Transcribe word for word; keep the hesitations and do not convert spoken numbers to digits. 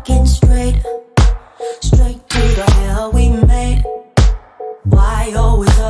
walking straight, straight to the hell we made. Why always